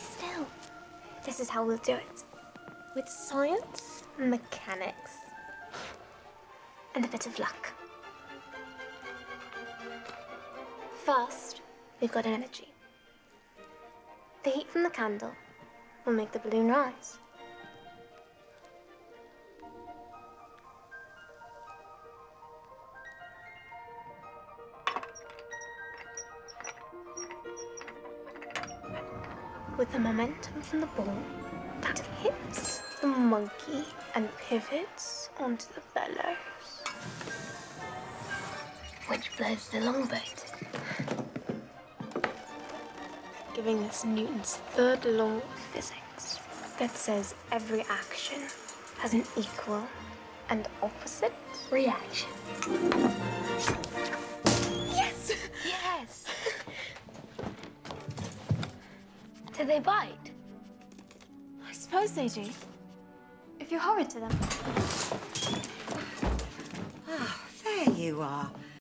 still. This is how we'll do it. With science, mechanics, and a bit of luck. First, we've got energy. The heat from the candle will make the balloon rise. With the momentum from the ball, it hits the monkey and pivots onto the bellows, which blows the longboat, giving us Newton's third law of physics that says every action has an equal and opposite reaction. Yes! Yes! Do they bite? I suppose they do, if you're horrid to them. Ah, there you are.